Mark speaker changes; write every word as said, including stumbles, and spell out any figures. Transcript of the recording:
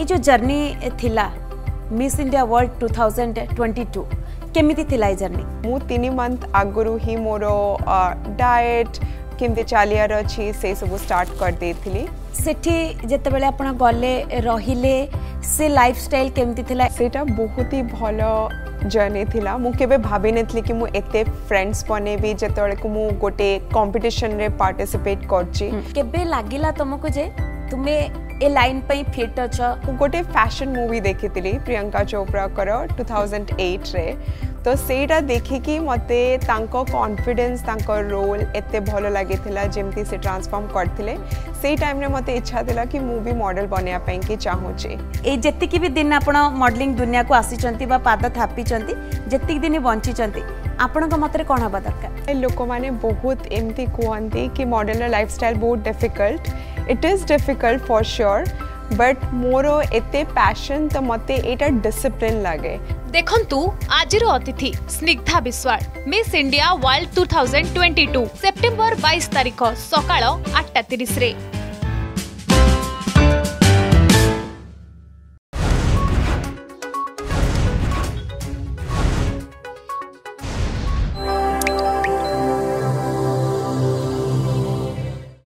Speaker 1: जो जर्नी थिला Miss India World two thousand twenty two केमिति थिला ए जर्नी?
Speaker 2: मु तीन मंथ आगुरु ही मोर डाएट केमती चलियार अच्छी से सब स्टार्ट कर देथिली।
Speaker 1: सेठी जेते बेले आपण गले रहिले से लाइफस्टाइल केमती थिला?
Speaker 2: सेटा बहुत ही भलो जर्नी थिला। मु केबे भाबी नथली कि मु एते फ्रेंड्स बने भी जेतले को मु गोटे कंपटीशन रे पार्टिसिपेट करची।
Speaker 1: केबे लागिला तुमको जे तुमे ए लाइन पे फिट अछ?
Speaker 2: गोटे फैशन मूवी देखिथिली प्रियंका चोपड़ा कर टू थाउजेंड एट रे, तो सेटा देखिकी मते तांको कॉन्फिडेंस तांको रोल एते भलो लागिथिला जेमती से ट्रांसफॉर्म करथिले। सेई टाइम रे मते इच्छा थिला कि मु भी मॉडल बनिया पई कि चाहूचे।
Speaker 1: ए जत्ति भी दिन आपण मॉडलिंग दुनिया को आसीचंती बा पाद थापीचंती जत्ति दिन बंचीचंती आपणक मतरे कोन हबा दरकार?
Speaker 2: लोक माने बहुत एमती कहंती कि मॉडलर लाइफस्टाइल बहुत difficult. It is difficult for sure, but मोरो एते पैशन तो मते एटा डिसिप्लिन लागे।
Speaker 3: देखंतु आजिर अतिथि Snigdha Biswal Miss India World two thousand twenty two September बाईस तारिख सकाळ आठ टा तीस रे।